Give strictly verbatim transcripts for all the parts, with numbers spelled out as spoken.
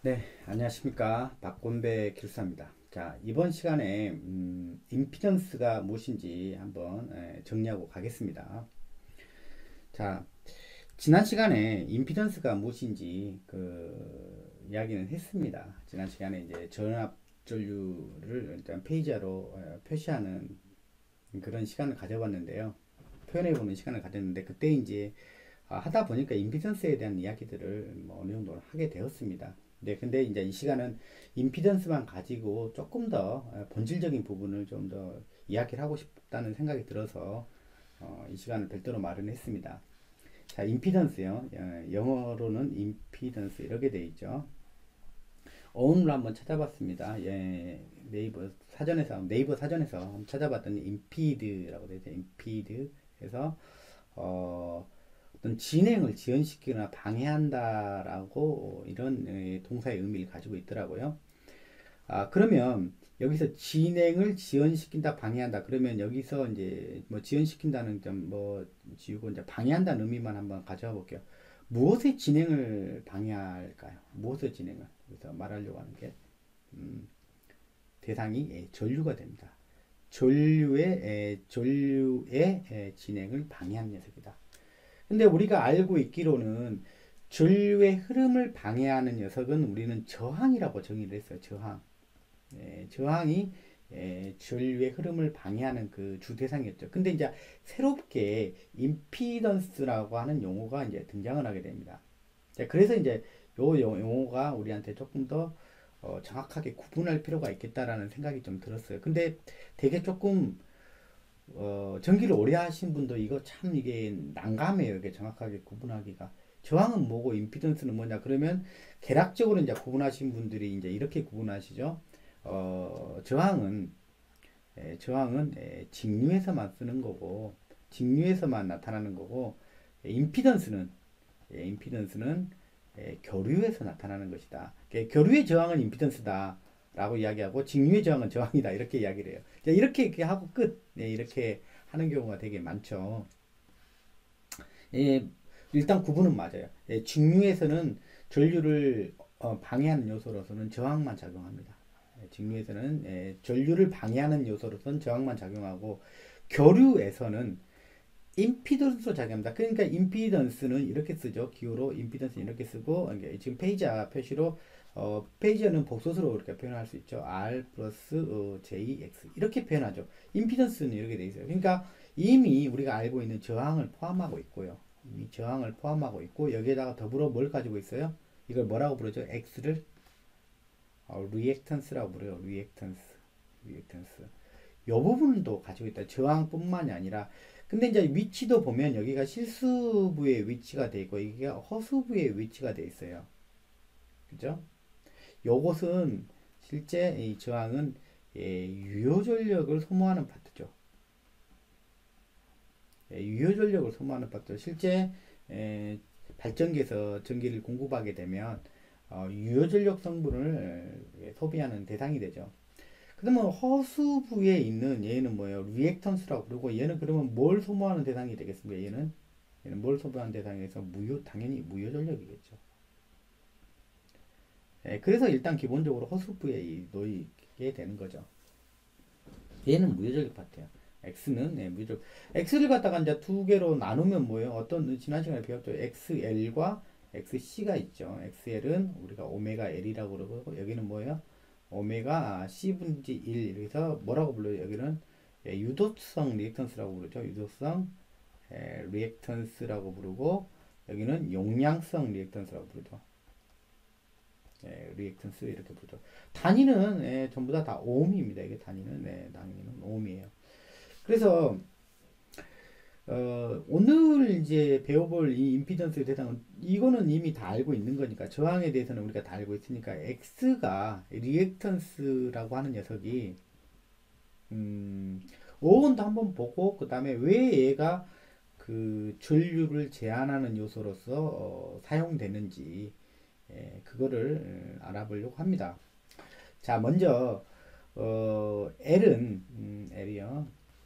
네, 안녕하십니까. 박곤배 기술사입니다. 자, 이번 시간에 음, 임피던스가 무엇인지 한번 에, 정리하고 가겠습니다. 자, 지난 시간에 임피던스가 무엇인지 그 이야기는 했습니다. 지난 시간에 이제 전압 전류를 일단 페이저로 어, 표시하는 그런 시간을 가져봤는데요. 표현해보는 시간을 가졌는데 그때 이제 아, 하다 보니까 임피던스에 대한 이야기들을 뭐 어느 정도 하게 되었습니다. 네, 근데 이제 이 시간은 임피던스만 가지고 조금 더 어, 본질적인 부분을 좀 더 이야기를 하고 싶다는 생각이 들어서 어, 이 시간을 별도로 마련했습니다. 자, 임피던스요. 어, 영어로는 임피던스 이렇게 돼 있죠. 어음을 한번 찾아봤습니다. 예, 네이버 사전에서 네이버 사전에서 한번 찾아봤더니 임피드라고 되어 있죠. 임피드. 그래서 어, 어떤 진행을 지연시키거나 방해한다라고 이런 동사의 의미를 가지고 있더라고요. 아, 그러면 여기서 진행을 지연시킨다, 방해한다. 그러면 여기서 이제 뭐 지연시킨다는 점 뭐 지우고 이제 방해한다는 의미만 한번 가져와 볼게요. 무엇의 진행을 방해할까요? 무엇의 진행을? 그래서 말하려고 하는 게 음, 대상이 예, 전류가 됩니다. 전류의 에, 전류의 에, 진행을 방해하는 녀석이다. 근데 우리가 알고 있기로는 전류의 흐름을 방해하는 녀석은 우리는 저항이라고 정의를 했어요. 저항. 예, 저항이 예, 전류의 흐름을 방해하는 그 주 대상이었죠. 근데 이제 새롭게 임피던스라고 하는 용어가 이제 등장을 하게 됩니다. 자, 그래서 이제 요 용어가 우리한테 조금 더 어, 정확하게 구분할 필요가 있겠다라는 생각이 좀 들었어요. 근데 되게 조금 어, 전기를 오래 하신 분도 이거 참 이게 난감해요. 이게 정확하게 구분하기가. 저항은 뭐고 임피던스는 뭐냐? 그러면 개략적으로 이제 구분하신 분들이 이제 이렇게 구분하시죠. 어, 저항은 에, 저항은 에, 직류에서만 쓰는 거고 직류에서만 나타나는 거고 에, 임피던스는 에, 임피던스는 에, 교류에서 나타나는 것이다. 에, 교류의 저항은 임피던스다. 라고 이야기하고 직류의 저항은 저항이다 이렇게 이야기를 해요. 이렇게 이렇게 하고 끝. 네, 이렇게 하는 경우가 되게 많죠. 예, 일단 구분은 맞아요. 예, 직류에서는 전류를 어, 방해하는 요소로서는 저항만 작용합니다. 예, 직류에서는 예, 전류를 방해하는 요소로서는 저항만 작용하고 교류에서는 임피던스로 작용합니다. 그러니까 임피던스는 이렇게 쓰죠. 기호로 임피던스는 이렇게 쓰고 이게 지금 페이저 표시로 어, 페이저는 복소수로 이렇게 표현할 수 있죠. R 플러스 어, 제이 엑스 이렇게 표현하죠. 임피던스는 이렇게 돼 있어요. 그러니까 이미 우리가 알고 있는 저항을 포함하고 있고요. 이미 저항을 포함하고 있고 여기에다가 더불어 뭘 가지고 있어요? 이걸 뭐라고 부르죠? X를 어, 리액턴스라고 부르요. 리액턴스. 리액턴스. 요 부분도 가지고 있다. 저항뿐만이 아니라 근데 이제 위치도 보면 여기가 실수부의 위치가 돼 있고 이게 허수부의 위치가 돼 있어요. 그죠? 요것은 실제 이 저항은 예, 유효 전력을 소모하는 파트죠. 예, 유효 전력을 소모하는 파트. 실제 에, 발전기에서 전기를 공급하게 되면 어, 유효 전력 성분을 예, 소비하는 대상이 되죠. 그러면 허수부에 있는 얘는 뭐예요? 리액턴스라고 그러고 얘는 그러면 뭘 소모하는 대상이 되겠습니까? 얘는 얘는 뭘 소모하는 대상에서 무효 당연히 무효 전력이겠죠. 예, 그래서 일단 기본적으로 허수부에 놓이게 되는 거죠. 얘는 무효 전력 파트야. X는 네, 무효 전력. X를 갖다가 이제 두 개로 나누면 뭐예요? 어떤 지난 시간에 배웠죠? 엑스엘과 엑스씨가 있죠. 엑스엘은 우리가 오메가 L이라고 그러고 여기는 뭐예요? 오메가 C분지 일 이래서 뭐라고 불러요? 여기는 예, 유도성 리액턴스라고 부르죠. 유도성 예, 리액턴스라고 부르고 여기는 용량성 리액턴스라고 부르죠. 예, 리액턴스 이렇게 부르죠. 단위는 예, 전부 다 다 오음입니다. 이게 단위는 네, 단위는 오음이에요. 그래서 어, 오늘 이제 배워볼 이 임피던스의 대상은 이거는 이미 다 알고 있는 거니까 저항에 대해서는 우리가 다 알고 있으니까 X가 리액턴스라고 하는 녀석이 음, 오온도 한번 보고 그 다음에 왜 얘가 그 전류를 제한하는 요소로서 어, 사용되는지 예, 그거를 어, 알아보려고 합니다. 자, 먼저 어, L은 음, L이요.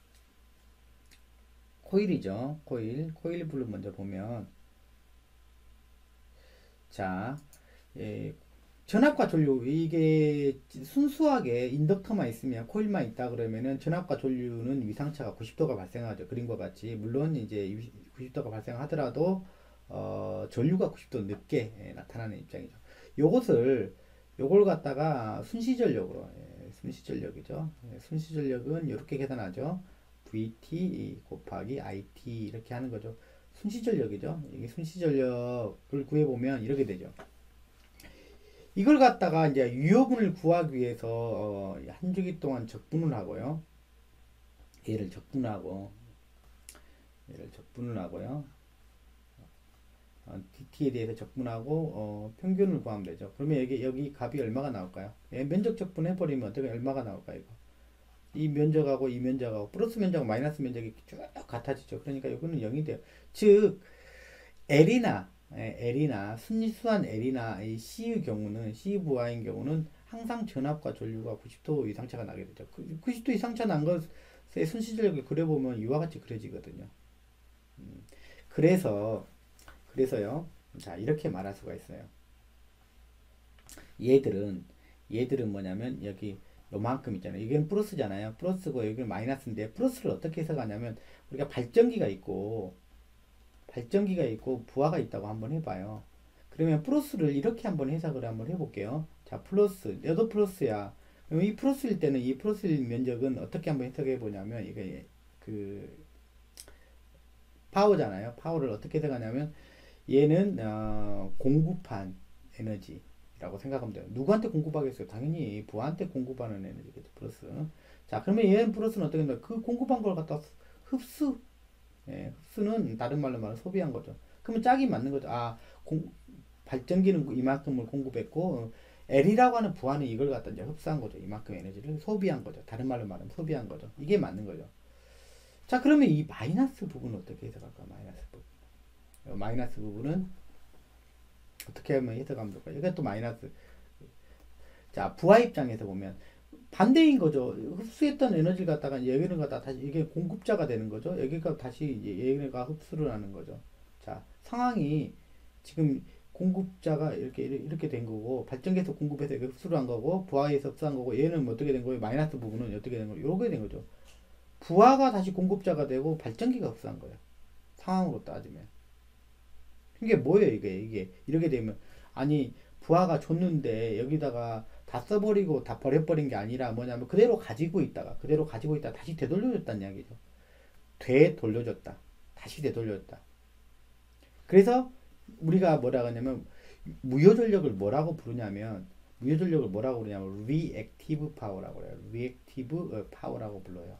코일이죠. 코일. 코일 블루 먼저 보면 자, 예, 전압과 전류 이게 순수하게 인덕터만 있으면 코일만 있다 그러면은 전압과 전류는 위상차가 구십 도가 발생하죠. 그림과 같이 물론 이제 구십 도가 발생하더라도 어, 전류가 구십 도 늦게 예, 나타나는 입장이죠. 요것을 요걸 갖다가 순시전력으로 예, 순시전력이죠. 예, 순시전력은 이렇게 계산하죠. 브이티 곱하기 아이티 이렇게 하는 거죠. 순시전력이죠. 이게 순시전력을 구해보면 이렇게 되죠. 이걸 갖다가 이제 유효분을 구하기 위해서 어, 한 주기 동안 적분을 하고요. 얘를 적분하고 얘를 적분을 하고요. 어, 디티에 대해서 적분하고 어, 평균을 구하면 되죠. 그러면 여기 여기 값이 얼마가 나올까요? 예, 면적 적분해 버리면 어떻게 얼마가 나올까요? 이거? 이 면적하고 이 면적하고 플러스 면적하고 마이너스 면적이 쭉 같아지죠. 그러니까 이거는 영이 돼요. 즉 L이나 예, L이나 순수한 L이나 이 C의 경우는 C 부하인 경우는 항상 전압과 전류가 구십 도 이상 차가 나게 되죠. 그 구십 도 이상 차 난 것의 순시전력을 그려보면 이와 같이 그려지거든요. 음, 그래서 그래서요. 자 이렇게 말할 수가 있어요. 얘들은 얘들은 뭐냐면 여기 요만큼 있잖아요. 이건 플러스잖아요. 플러스고 여기는 마이너스인데 플러스를 어떻게 해석하냐면 우리가 발전기가 있고 발전기가 있고 부하가 있다고 한번 해봐요. 그러면 플러스를 이렇게 한번 해석을 한번 해볼게요. 자, 플러스, 얘도 플러스야. 그럼 이 플러스일 때는 이 플러스일 면적은 어떻게 한번 해석해 보냐면 이게 그 파워잖아요. 파워를 어떻게 해석하냐면 얘는 어, 공급한 에너지라고 생각하면 돼요. 누구한테 공급하겠어요? 당연히 부하한테 공급하는 에너지겠죠. 플러스. 자, 그러면 얘는 플러스는 어떻게 된다? 그 공급한 걸 갖다 흡수 예, 흡수는 다른 말로 말하면 소비한 거죠. 그러면 짝이 맞는 거죠. 아, 공, 발전기는 이만큼을 공급했고 L이라고 하는 부하는 이걸 갖다 이제 흡수한 거죠. 이만큼 에너지를 소비한 거죠. 다른 말로 말하면 소비한 거죠. 이게 맞는 거죠. 자, 그러면 이 마이너스 부분은 어떻게 해석할까? 마이너스 부분. 마이너스 부분은 어떻게 하면 해석하면 될까? 이게 또 마이너스. 자, 부하 입장에서 보면 반대인 거죠. 흡수했던 에너지를 갖다가 여기는 갖다 다시 이게 공급자가 되는 거죠. 여기가 다시 얘가 흡수를 하는 거죠. 자, 상황이 지금 공급자가 이렇게 이렇게 된 거고 발전기에서 공급해서 흡수를 한 거고 부하에서 흡수한 거고 얘는 어떻게 된 거예요? 마이너스 부분은 어떻게 된 거예요? 이렇게 된 거죠. 부하가 다시 공급자가 되고 발전기가 흡수한 거예요. 상황으로 따지면. 이게 뭐예요, 이게? 이게 이렇게 되면 아니 부하가 줬는데 여기다가 다 써버리고 다 버려버린 게 아니라 뭐냐면 그대로 가지고 있다가 그대로 가지고 있다가 다시 되돌려줬다는 이야기죠. 되돌려줬다. 다시 되돌려줬다. 그래서 우리가 뭐라 하냐면 무효전력을 뭐라고 부르냐면 무효전력을 뭐라고 부르냐면 reactive power라고 그래요. reactive power라고 불러요.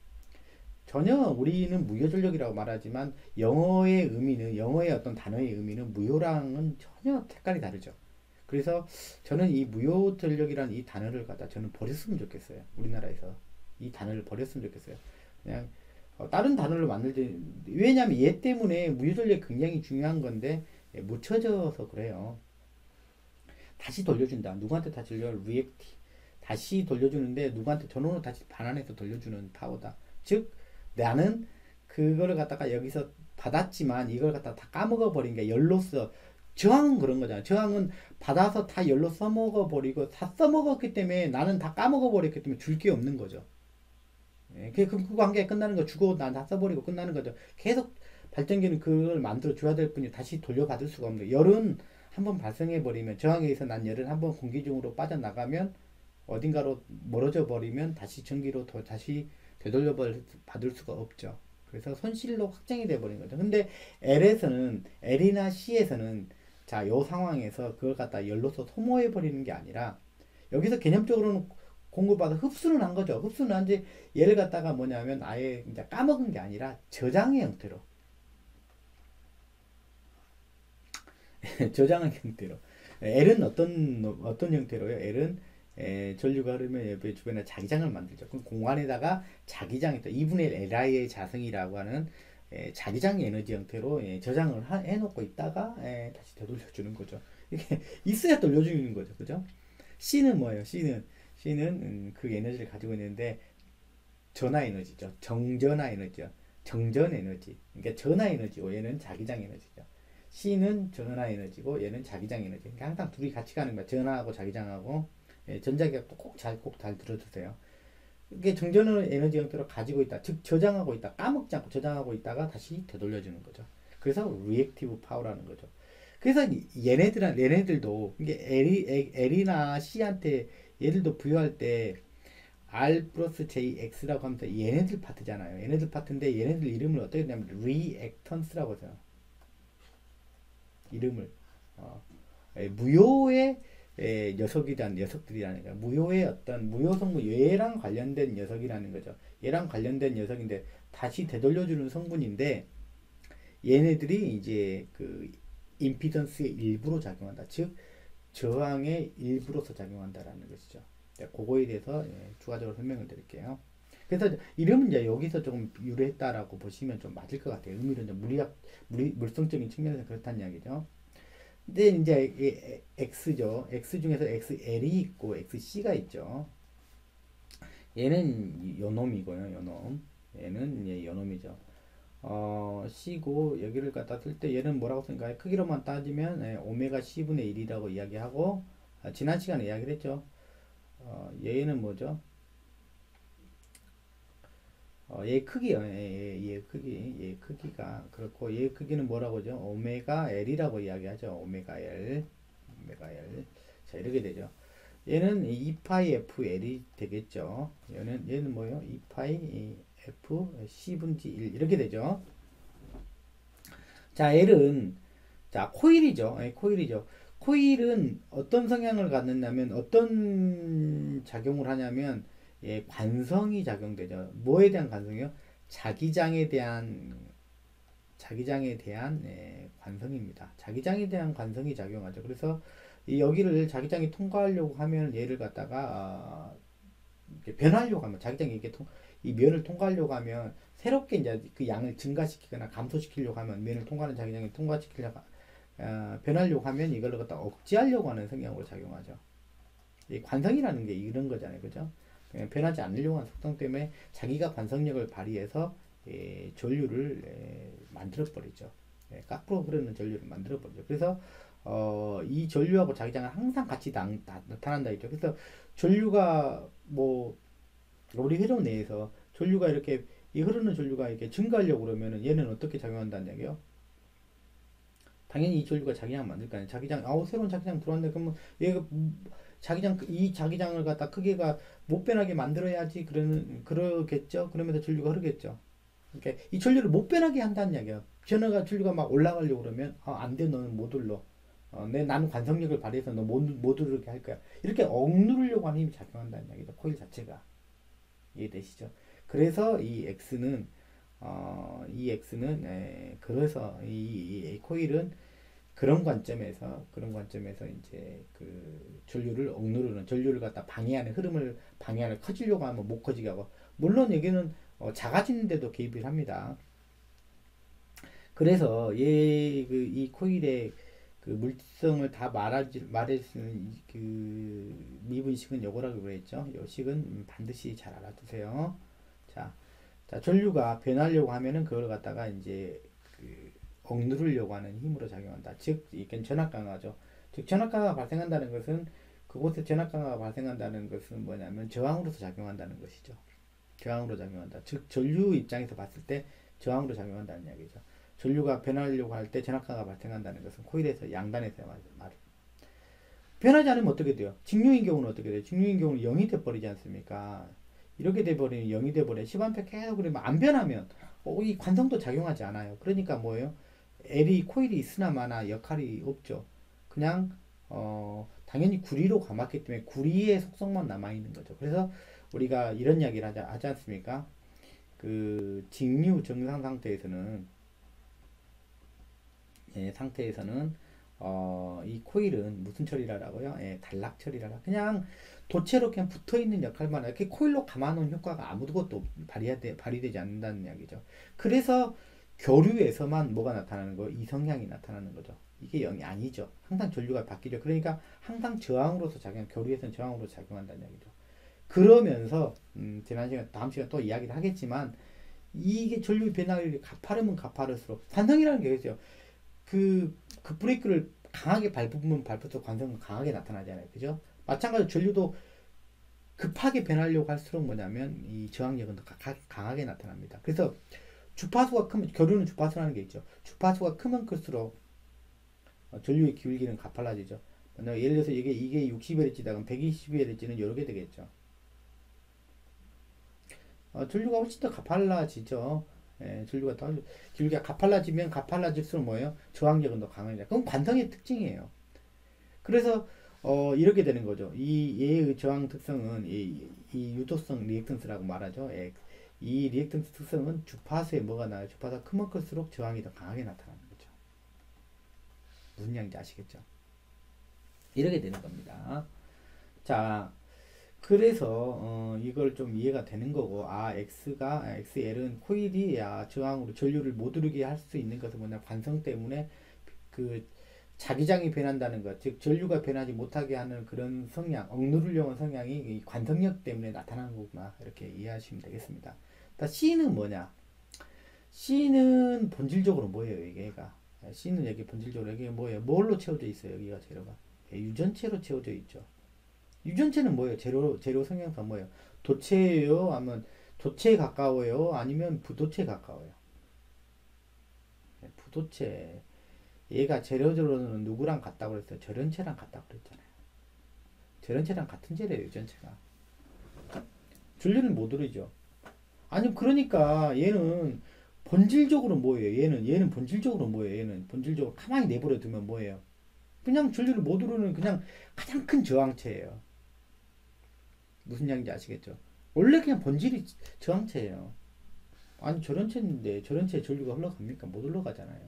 전혀 우리는 무효전력이라고 말하지만 영어의 의미는 영어의 어떤 단어의 의미는 무효랑은 전혀 색깔이 다르죠. 그래서 저는 이 무효전력이라는 이 단어를 갖다 저는 버렸으면 좋겠어요. 우리나라에서 이 단어를 버렸으면 좋겠어요. 그냥 어, 다른 단어를 만들지. 왜냐하면 얘 때문에 무효전력이 굉장히 중요한 건데 예, 묻혀져서 그래요. 다시 돌려준다. 누구한테 다시 돌려? 리액티. 다시 돌려주는데 누구한테 전원을 다시 반환해서 돌려주는 파워다. 즉 나는 그거를 갖다가 여기서 받았지만 이걸 갖다 다 까먹어 버린 게 열로서 저항은 그런 거잖아요. 저항은 받아서 다 열로 써먹어 버리고 다 써먹었기 때문에 나는 다 까먹어 버렸기 때문에 줄 게 없는 거죠. 예, 그, 그 관계가 끝나는 거 주고 난 다 써버리고 끝나는 거죠. 계속 발전기는 그걸 만들어 줘야 될 뿐이 다시 돌려받을 수가 없는 거예요. 열은 한번 발생해 버리면 저항에 의해서 난 열은 한번 공기 중으로 빠져나가면 어딘가로 멀어져 버리면 다시 전기로 더 다시 되돌려 받을 수가 없죠. 그래서 손실로 확정이 돼 버린 거죠. 근데 L에서는 L이나 C에서는 자, 요 상황에서 그걸 갖다 열로서 소모해 버리는 게 아니라 여기서 개념적으로는 공급받아 흡수는 한 거죠. 흡수는 한지 얘를 갖다가 뭐냐면 아예 이제 까먹은 게 아니라 저장의 형태로 저장의 형태로 L은 어떤 어떤 형태로요? L은 에, 전류가 흐르면 옆에 주변에 자기장을 만들죠. 그럼 공간에다가 자기장이 또 이분의 일 엘아이의 자성이라고 하는 에, 자기장 에너지 형태로 에, 저장을 하, 해놓고 있다가 에, 다시 되돌려주는 거죠. 이게 있어야 돌려주는 거죠. 그죠? C는 뭐예요? C는 C는 음, 그 에너지를 가지고 있는데 전화 에너지죠. 정전화 에너지죠. 정전 에너지. 그러니까 전화 에너지고 얘는 자기장 에너지죠. C는 전하 에너지고 얘는 자기장 에너지. 그러니까 항상 둘이 같이 가는 거야. 전하하고 자기장하고. 예, 전자기압도 꼭 잘, 꼭 잘 들어주세요. 이게 정전을 에너지 형태로 가지고 있다. 즉, 저장하고 있다. 까먹지 않고 저장하고 있다가 다시 되돌려주는 거죠. 그래서 리액티브 파워라는 거죠. 그래서 얘네들, 얘네들도, 이게 L, L이나 C한테 얘들도 부여할 때 R 플러스 J, X라고 하면서 얘네들 파트잖아요. 얘네들 파트인데 얘네들 이름을 어떻게 하냐면 reactance라고 해요. 이름을. 어, 에, 무효의 에, 녀석이란 녀석들이라는 거야. 무효의 어떤 무효 성분, 얘랑 관련된 녀석이라는 거죠. 얘랑 관련된 녀석인데 다시 되돌려주는 성분인데 얘네들이 이제 그 임피던스의 일부로 작용한다. 즉 저항의 일부로서 작용한다라는 것이죠. 네, 그거에 대해서 예, 추가적으로 설명을 드릴게요. 그래서 이름은 이제 여기서 조금 유래했다라고 보시면 좀 맞을 것 같아요. 의미는 좀 물리학, 물, 물성적인 측면에서 그렇다는 이야기죠. 근데 이제 X죠. X 중에서 엑스엘이 있고 엑스씨가 있죠. 얘는 요놈이고요. 요놈. 얘는 예, 요놈이죠. 어, C고 여기를 갖다 쓸 때 얘는 뭐라고 생각해? 크기로만 따지면 예, 오메가 C분의 일이라고 이야기하고 아, 지난 시간에 이야기를 했죠. 어, 얘는 뭐죠? 어, 얘 크기요. 얘, 얘, 얘 크기. 얘 크기가 그렇고 얘 크기는 뭐라고 하죠? 오메가 L이라고 이야기하죠. 오메가 L. 오메가 L. 자, 이렇게 되죠. 얘는 이 파이 에프 엘이 되겠죠. 얘는 얘는 뭐예요? 이 파이 F C분지 일 이렇게 되죠. 자, L은 자, 코일이죠. 예, 코일이죠. 코일은 어떤 성향을 갖는다면 어떤 작용을 하냐면 예, 관성이 작용되죠. 뭐에 대한 관성이요? 자기장에 대한 자기장에 대한 예, 관성입니다. 자기장에 대한 관성이 작용하죠. 그래서 이 여기를 자기장이 통과하려고 하면 얘를 갖다가 어, 이렇게 변하려고 하면 자기장이 이렇게 통, 이 면을 통과하려고 하면 새롭게 이제 그 양을 증가시키거나 감소시키려고 하면 면을 통과하는 자기장이 통과시키려고 어, 변하려고 하면 이걸 갖다 억제하려고 하는 성향으로 작용하죠. 이 관성이라는 게 이런 거잖아요, 그죠? 변하지 않으려고 하는 속성 때문에 자기가 관성력을 발휘해서 예, 전류를 예, 만들어 버리죠. 예, 거꾸로 흐르는 전류를 만들어 버리죠. 그래서 어, 이 전류하고 자기장은 항상 같이 나, 나, 나타난다 했죠. 그래서 전류가 뭐 우리 회로 내에서 전류가 이렇게 이 흐르는 전류가 이렇게 증가하려고 그러면은 얘는 어떻게 작용한다는 얘기요? 당연히 이 전류가 자기장 만들 거 아니에요. 자기장, 아우 새로운 자기장 들어왔는데 그러면 얘가 자기장 이 자기장을 갖다 크기가 못 변하게 만들어야지 그러는 그러겠죠. 그러면서 전류가 흐르겠죠. 그러니까 이 전류를 못 변하게 한다는 이야기야. 전류가 전류가 막 올라가려고 그러면 아, 안 돼, 너는 못 올라. 어, 내 나는 관성력을 발휘해서 너 못 못 오르게 할 거야. 이렇게 억누르려고 하는 힘이 작용한다는 이야기죠. 코일 자체가 이해되시죠? 그래서 이 X는 어, 이 X는 에, 그래서 이, 이 코일은 그런 관점에서 그런 관점에서 이제 그 전류를 억누르는 전류를 갖다 방해하는 흐름을 방해하는 커지려고 하면 못 커지게 하고 물론 여기는 어, 작아지는데도 개입을 합니다. 그래서 얘 그 이 코일의 그 물성을 다 말하지 말할 수 있는 그 미분식은 요거라고 그랬죠. 요 식은 반드시 잘 알아두세요. 자, 자 전류가 변하려고 하면은 그걸 갖다가 이제 그 억누르려고 하는 힘으로 작용한다. 즉, 이건 전압강화죠. 즉, 전압강화가 발생한다는 것은 그곳에 전압강화가 발생한다는 것은 뭐냐면 저항으로서 작용한다는 것이죠. 저항으로 작용한다. 즉, 전류 입장에서 봤을 때 저항으로 작용한다는 이야기죠. 전류가 변하려고 할 때 전압강화가 발생한다는 것은 코일에서 양단에서 말. 변하지 않으면 어떻게 돼요? 직류인 경우는 어떻게 돼요? 직류인 경우는 영이 돼버리지 않습니까? 이렇게 돼버리면 영이 돼버려. 십 암페어 계속 그러면 안 변하면 어, 이 관성도 작용하지 않아요. 그러니까 뭐예요? L이 코일이 있으나 마나 역할이 없죠. 그냥 어, 당연히 구리로 감았기 때문에 구리의 속성만 남아 있는 거죠. 그래서 우리가 이런 이야기를 하지, 하지 않습니까? 그 직류 정상 상태에서는 예, 상태에서는 어, 이 코일은 무슨 처리라고요? 예, 단락 처리라. 그냥 도체로 그냥 붙어 있는 역할만 이렇게 코일로 감아놓은 효과가 아무것도 발휘되, 발휘되지 않는다는 이야기죠. 그래서 교류에서만 뭐가 나타나는 거예요? 이성향이 나타나는 거죠. 이게 영이 아니죠. 항상 전류가 바뀌죠. 그러니까 항상 저항으로서 작용, 교류에서는 저항으로 작용한다는 이야기죠. 그러면서 음, 지난 시간, 다음 시간 또 이야기를 하겠지만 이게 전류 변화율이 가파르면 가파를수록 관성이라는 게 있어요. 그, 그 브레이크를 강하게 밟으면 밟을수록 관성은 강하게 나타나잖아요. 그죠? 마찬가지로 전류도 급하게 변하려고 할수록 뭐냐면 이 저항력은 더 가- 강하게 나타납니다. 그래서 주파수가 크면, 교류는 주파수라는 게 있죠. 주파수가 크면 클수록 어, 전류의 기울기는 가팔라지죠. 만약 예를 들어서 이게 이게 육십 헤르츠다 그럼 백이십 헤르츠는 이렇게 되겠죠. 어, 전류가 훨씬 더 가팔라지죠. 예, 전류가 더 기울기가 가팔라지면 가팔라질수록 뭐예요? 저항력은 더 강해져. 그건 관성의 특징이에요. 그래서 어, 이렇게 되는 거죠. 이 얘의 저항 특성은 이, 이 유도성 리액턴스라고 말하죠. 예, 이 리액턴스 특성은 주파수에 뭐가 나요? 주파수가 크면 클수록 저항이 더 강하게 나타나는 거죠. 무슨 양인지 아시겠죠? 이렇게 되는 겁니다. 자, 그래서 어, 이걸 좀 이해가 되는 거고, 아 X가 아, 엑스엘은 코일이 야 저항으로 전류를 못 이루게 할 수 있는 것은 뭐냐, 관성 때문에 그 자기장이 변한다는 것, 즉 전류가 변하지 못하게 하는 그런 성향, 억누르려는 성향이 이 관성력 때문에 나타나는 거구나, 이렇게 이해하시면 되겠습니다. 다 C는 뭐냐? C는 본질적으로 뭐예요? 이게 얘가 C는 여기 본질적으로 이게 뭐예요? 뭘로 채워져 있어요? 여기가 재료가 예, 유전체로 채워져 있죠. 유전체는 뭐예요? 재료 재료 성향상 뭐예요? 도체예요? 아니면 도체에 가까워요? 아니면 부도체에 가까워요? 네, 부도체. 얘가 재료적으로는 누구랑 같다고 그랬어요? 절연체랑 같다고 그랬잖아요. 절연체랑 같은 재료예요, 유전체가. 줄리는 못 오르죠. 아니 그러니까 얘는 본질적으로 뭐예요? 얘는 얘는 본질적으로 뭐예요? 얘는 본질적으로 가만히 내버려 두면 뭐예요? 그냥 줄리를 못 오르는 그냥 가장 큰 저항체예요. 무슨 양인지 아시겠죠? 원래 그냥 본질이 저항체예요. 아니 절연체인데 절연체에 전류가 흘러갑니까? 못 흘러가잖아요.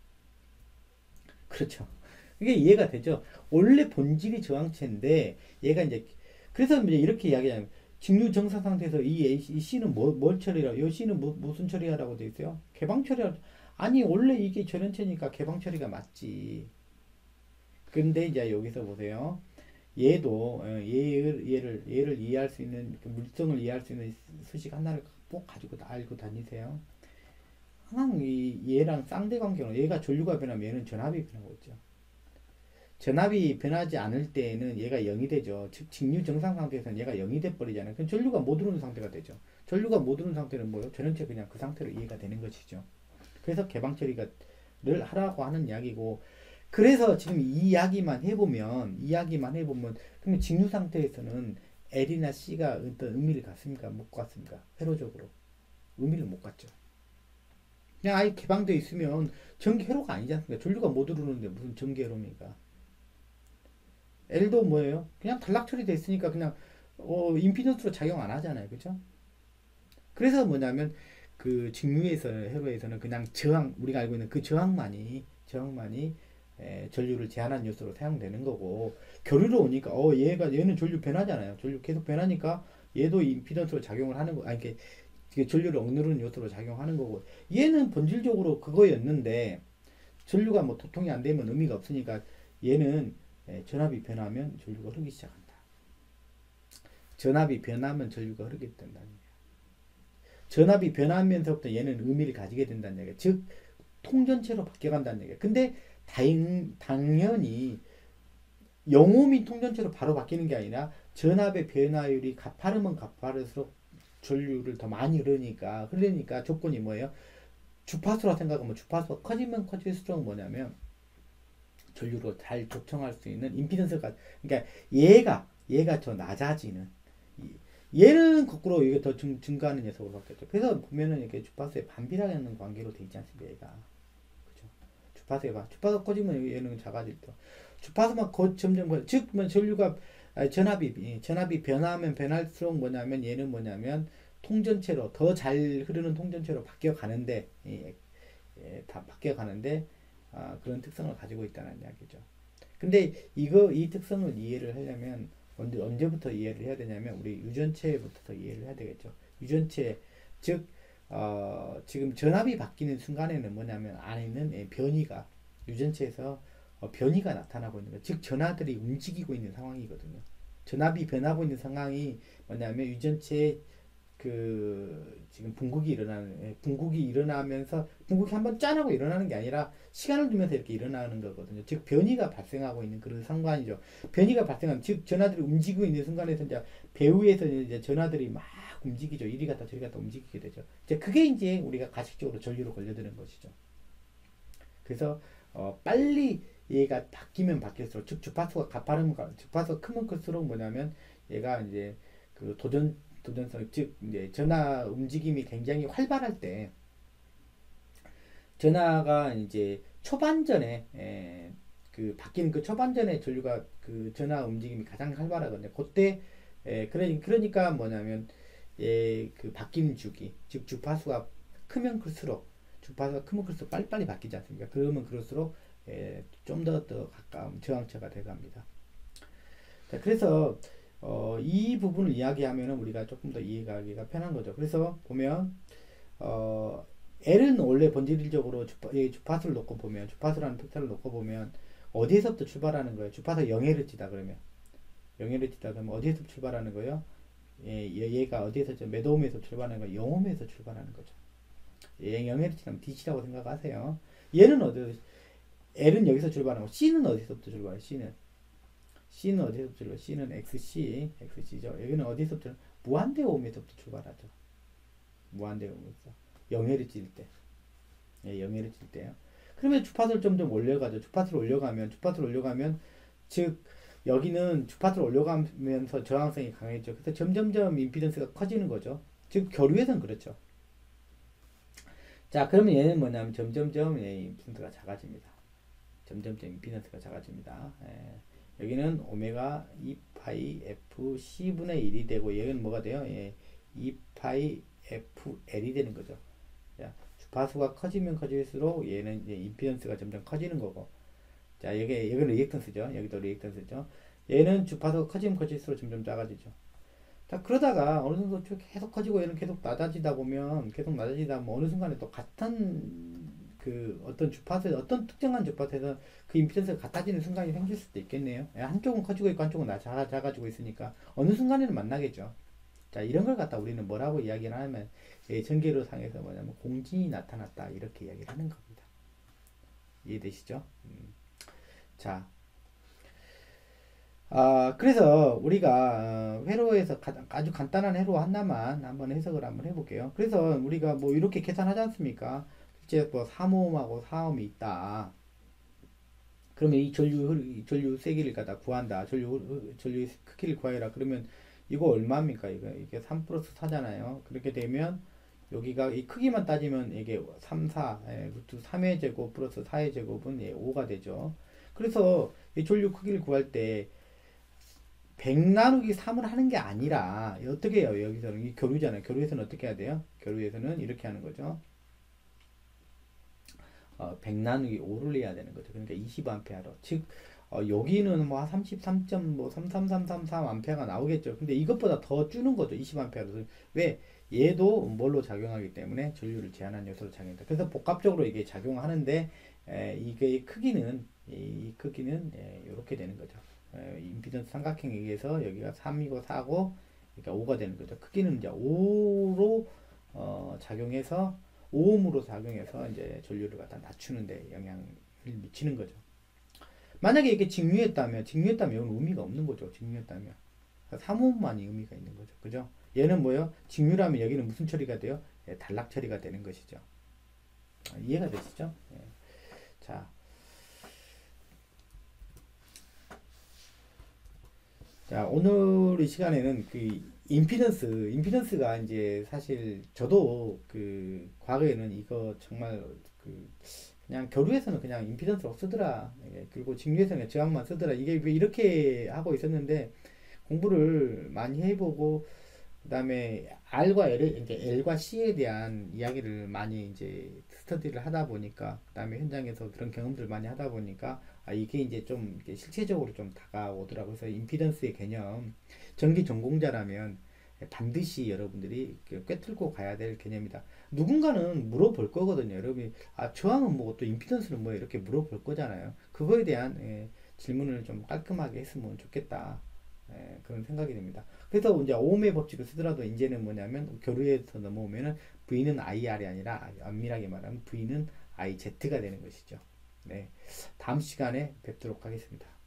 그렇죠. 이게 이해가 되죠? 원래 본질이 저항체인데 얘가 이제 그래서 이제 이렇게 이야기하는 직류 정상 상태에서 이, A, 이 C는 뭐, 뭘 처리라? 이 C는 뭐, 무슨 처리하라고 돼 있어요? 개방 처리하. 아니 원래 이게 절연체니까 개방 처리가 맞지. 근데 이제 여기서 보세요. 얘도 어, 얘를 얘를 얘를 이해할 수 있는 그 물성을 이해할 수 있는 수식 하나를 꼭 가지고 다 알고 다니세요. 항상 이 얘랑 쌍대 관계로 얘가 전류가 변하면 얘는 전압이 변하고 있죠. 전압이 변하지 않을 때에는 얘가 영이 되죠. 즉 직류 정상 상태에서는 얘가 영이 돼 버리잖아요. 그럼 전류가 못 오르는 상태가 되죠. 전류가 못 오르는 상태는 뭐예요? 전원체 그냥 그 상태로 이해가 되는 것이죠. 그래서 개방 처리를 하라고 하는 이야기고, 그래서 지금 이 이야기만 해보면 이야기만 해보면 그럼 직류 상태에서는 L이나 C가 어떤 의미를 갖습니까? 못 갖습니까? 회로적으로 의미를 못 갖죠. 그냥 아예 개방되어 있으면 전기 회로가 아니지 않습니까? 전류가 못 오르는데 무슨 전기 회로입니까? L도 뭐예요? 그냥 단락 처리돼 있으니까 그냥 어, 임피던스로 작용 안 하잖아요. 그죠? 그래서 뭐냐면 그 직류에서 회로에서는 그냥 저항, 우리가 알고 있는 그 저항만이 저항만이 에, 전류를 제한하는 요소로 사용되는 거고, 교류로 오니까 어 얘가 얘는 전류 변하잖아요. 전류 계속 변하니까 얘도 임피던스로 작용을 하는 거, 아니 이게 이게 전류를 억누르는 요소로 작용하는 거고, 얘는 본질적으로 그거였는데 전류가 뭐 도통이 안 되면 의미가 없으니까 얘는 에, 전압이 변하면 전류가 흐르기 시작한다. 전압이 변하면 전류가 흐르게 된다는 얘기야. 전압이 변하면서부터 얘는 의미를 가지게 된다는 얘기야. 즉 통전체로 바뀌어간다는 얘기야. 근데 당, 당연히 영홈이 통전체로 바로 바뀌는 게 아니라 전압의 변화율이 가파르면 가파를수록 전류를 더 많이 흐르니까 흐르니까 조건이 뭐예요? 주파수라 생각하면 주파수가 커지면 커질수록 뭐냐면 전류로 잘 조청할 수 있는 임피던스가, 그러니까 얘가 얘가 더 낮아지는, 얘는 거꾸로 이게 더 증, 증가하는 녀석으로 바뀌었죠. 그래서 보면은 이렇게 주파수의 반비례하는 관계로 돼 있지 않습니까? 얘가 그죠? 주파수가 봐. 주파수 커지면 얘는 작아질 때, 주파수만 거, 점점 커, 즉 뭐 전류가 아니, 전압이 전압이 변하면 변할수록 뭐냐면 얘는 뭐냐면 통전체로 더 잘 흐르는 통전체로 바뀌어 가는데 예, 예, 다 바뀌어 가는데 아, 그런 특성을 가지고 있다는 이야기죠. 근데 이거 이 특성을 이해를 하려면 언제, 언제부터 이해를 해야 되냐면 우리 유전체부터 이해를 해야 되겠죠. 유전체, 즉 어, 지금 전압이 바뀌는 순간에는 뭐냐면 안에 있는 변이가 유전체에서 어, 변이가 나타나고 있는 거예요. 즉 전하들이 움직이고 있는 상황이거든요. 전압이 변하고 있는 상황이 뭐냐면 유전체의 그 지금 분국이 일어나는, 예, 분국이 일어나면서, 분국이 한번 짠하고 일어나는 게 아니라 시간을 두면서 이렇게 일어나는 거거든요. 즉, 변이가 발생하고 있는 그런 상관이죠. 변이가 발생한, 즉, 전하들이 움직이고 있는 순간에서 이제 배후에서 이제 전하들이 막 움직이죠. 이리 갔다 저리 갔다 움직이게 되죠. 이제 그게 이제 우리가 가식적으로 전류로 걸려드는 것이죠. 그래서, 어, 빨리 얘가 바뀌면 바뀔수록, 즉, 주파수가 가파르면, 가- 주파수가 크면 클수록 뭐냐면, 얘가 이제 그 도전, 도전성, 즉, 이제 전하 움직임이 굉장히 활발할 때, 전하가 이제 초반전에, 에, 그 바뀌는 그 초반전에 전류가 그 전하 움직임이 가장 활발하거든요. 그때, 에, 그러니, 그러니까 뭐냐면, 예, 그 바뀌는 주기, 즉, 주파수가 크면 클수록, 주파수가 크면 클수록 빨리빨리 바뀌지 않습니까? 그러면 그럴수록, 예, 좀 더 더 가까운 저항체가 되갑니다. 자, 그래서 어, 이 부분을 이야기하면은 우리가 조금 더 이해가기가 편한 거죠. 그래서 보면 어, L은 원래 본질적으로 주파, 이 주파수를 놓고 보면, 주파수라는 벡터를 놓고 보면 어디에서부터 출발하는 거예요? 주파수 영 헤르츠다 그러면 영 헤르츠다 그러면 어디에서 출발하는 거예요? 예, 얘가 어디에서 몇 오음에서 출발하는 거예요? 영 오음에서 출발하는 거죠. 예, 영 헤르츠면 디씨라고 생각하세요. 얘는 어디 L은 여기서 출발하고 C는 어디서부터 출발해요? C는 C는 어디서부터 출발? C는 엑스씨, 엑스씨죠. 여기는 어디서부터? 무한대 오음에서부터 출발하죠. 무한대 오음에서 영해를 찔 때, 예, 영해를 찔 때요. 그러면 주파수를 점점 올려가죠. 주파수를 올려가면, 주파수를 올려가면, 즉 여기는 주파수를 올려가면서 저항성이 강해져. 그래서 점점점 임피던스가 커지는 거죠. 즉 교류에서는 그렇죠. 자, 그러면 얘는 뭐냐면 점점점 예, 임피던스가 작아집니다. 점점점 임피던스가 작아집니다. 예. 여기는 오메가 이 파이 에프 씨분의 일이 되고 여기는 뭐가 돼요? 예, 이 파이 에프 엘이 되는 거죠. 자, 주파수가 커지면 커질수록 얘는 이제 임피던스가 점점 커지는 거고. 자, 여기 여기는 리액턴스죠. 여기도 리액턴스죠. 얘는 주파수가 커지면 커질수록 점점 작아지죠. 자, 그러다가 어느 정도 계속 커지고 얘는 계속 낮아지다 보면 계속 낮아지다 보면 어느 순간에 또 같은 그 어떤 주파수에 어떤 특정한 주파수에서 그 임피던스가 같아지는 순간이 생길 수도 있겠네요. 예, 한쪽은 커지고 있고 한쪽은 낮아, 작아지고 있으니까 어느 순간에는 만나겠죠. 자, 이런 걸 갖다 우리는 뭐라고 이야기를 하면 예, 전개로 상에서 뭐냐면 공진이 나타났다 이렇게 이야기를 하는 겁니다. 이해되시죠? 음. 자, 아, 그래서 우리가 어, 회로에서 가, 아주 간단한 회로 하나만 한번 해석을 한번 해볼게요. 그래서 우리가 뭐 이렇게 계산하지 않습니까? 실제 뭐 삼 오음하고 사 오음이 있다. 그러면 이 전류 이 전류 세기를 갖다 구한다. 전류 전류 크기를 구하라. 그러면 이거 얼마입니까? 이거 이게 삼 플러스 사잖아요. 그렇게 되면 여기가 이 크기만 따지면 이게 삼, 사, 예, 루트 삼의 제곱 플러스 사의 제곱은 예, 오가 되죠. 그래서 이 전류 크기를 구할 때 백 나누기 삼을 하는 게 아니라 어떻게 해요? 여기서는 이 교류잖아요. 교류에서는 어떻게 해야 돼요? 교류에서는 이렇게 하는 거죠. 어, 백 나누기 오를 해야 되는 거죠. 그러니까 이십 암페어로. 즉 어, 여기는 뭐 삼십삼 점 삼삼삼삼삼 암페어가 나오겠죠. 근데 이것보다 더 주는 거죠. 이십 암페어로. 왜? 얘도 뭘로 작용하기 때문에 전류를 제한하는 요소로 작용한다. 그래서 복합적으로 이게 작용하는데 에, 이게 크기는 이 크기는 예, 이렇게 되는 거죠. 에, 임피던스 삼각형에 의해서 여기가 삼이고 사고 그러니까 오가 되는 거죠. 크기는 이제 오로 어, 작용해서 오음으로 작용해서 이제 전류를 갖다 낮추는데 영향을 미치는 거죠. 만약에 이게 직류했다면, 직류했다면 이건 의미가 없는 거죠. 직류했다면. 삼 오음만이 의미가 있는 거죠. 그죠? 얘는 뭐예요? 직류라면 여기는 무슨 처리가 돼요? 예, 단락 처리가 되는 것이죠. 아, 이해가 되시죠? 예. 자. 자, 오늘 이 시간에는 그 임피던스, 임피던스가 이제 사실 저도 그 과거에는 이거 정말 그 그냥 교류에서는 그냥 임피던스라고 쓰더라. 예, 그리고 직류에서는 저항만 쓰더라. 이게 왜 이렇게 하고 있었는데 공부를 많이 해보고 그다음에 R과 L, 이제 L과 C에 대한 이야기를 많이 이제 스터디를 하다 보니까 그다음에 현장에서 그런 경험들을 많이 하다 보니까 아 이게 이제 좀 이제 실체적으로 좀 다가오더라고요. 그래서 임피던스의 개념 전기 전공자라면 반드시 여러분들이 꿰뚫고 가야 될 개념이다. 누군가는 물어볼 거거든요. 여러분이 아 저항은 뭐고 또 임피던스는 뭐예요? 이렇게 물어볼 거잖아요. 그거에 대한 예, 질문을 좀 깔끔하게 했으면 좋겠다. 예, 그런 생각이 듭니다. 그래서 이제 오음의 법칙을 쓰더라도 이제는 뭐냐면 교류에서 넘어오면은 V는 아이알이 아니라 엄밀하게 말하면 V는 아이제트가 되는 것이죠. 네, 다음 시간에 뵙도록 하겠습니다.